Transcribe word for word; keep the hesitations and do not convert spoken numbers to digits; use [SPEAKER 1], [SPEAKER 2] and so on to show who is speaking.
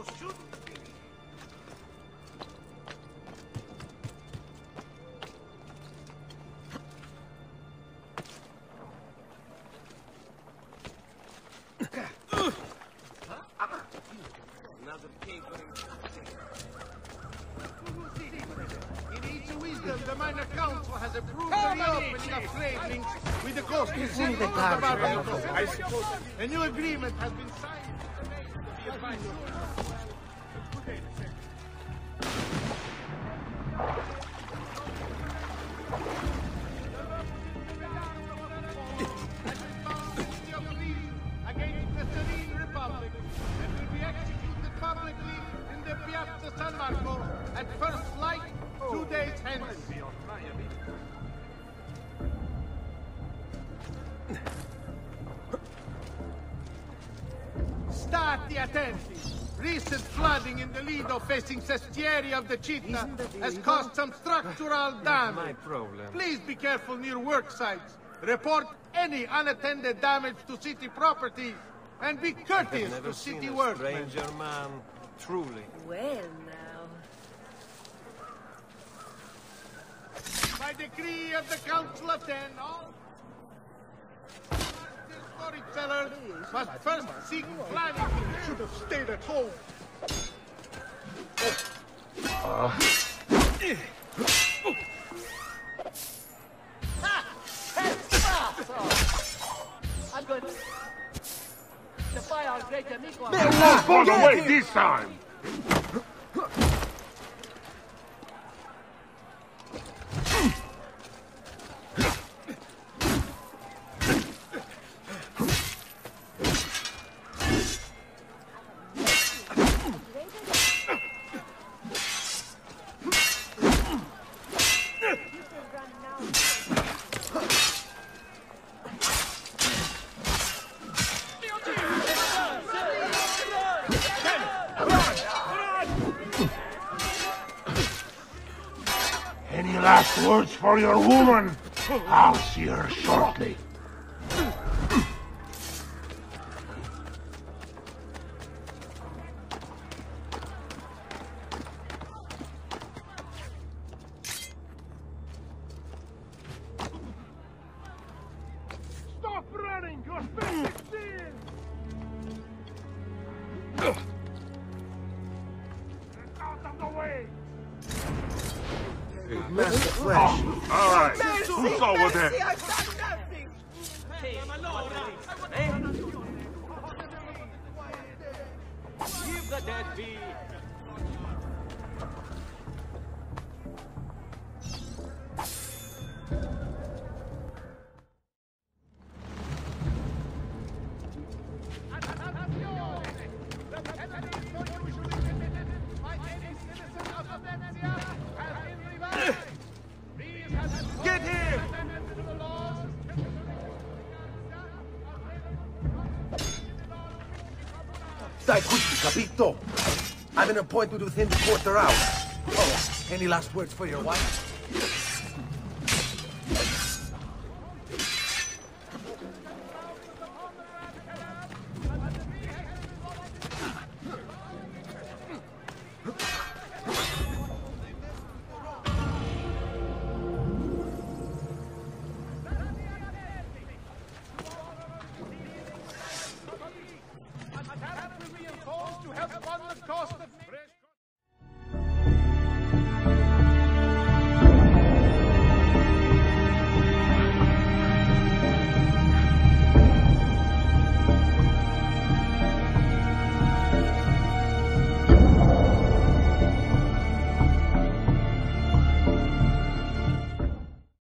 [SPEAKER 1] The minor council has approved the reopening of slave links with the coast of the Barbados. A new agreement has been signed. Against the Serene Republic and will be executed publicly in the Piazza San Marco at first light two days hence. Stati attenti! Recent flooding in the Lido facing Sestieri of the Città has caused some structural damage.
[SPEAKER 2] My problem.
[SPEAKER 1] Please be careful near work sites. Report any unattended damage to city properties and be courteous
[SPEAKER 2] I've never
[SPEAKER 1] to city
[SPEAKER 2] seen a
[SPEAKER 1] workmen.
[SPEAKER 2] stranger man, truly.
[SPEAKER 3] Well, now.
[SPEAKER 1] By decree of the Council of Ten, all storytellers must first seek planning. Should have stayed at home.
[SPEAKER 3] I'm good. Defy our great amigo.
[SPEAKER 4] They won't fall away this time! Any last words for your woman? I'll see her shortly. Stop running! Your face is sealed! Get out of the way!
[SPEAKER 2] Master Flesh.
[SPEAKER 4] Oh, all right. Who's over there?
[SPEAKER 3] I've done nothing!
[SPEAKER 2] Leave the dead be.
[SPEAKER 1] Get him!
[SPEAKER 5] Dai quickly, capito? I have an appointment with him to quarter out. Oh, any last words for your wife?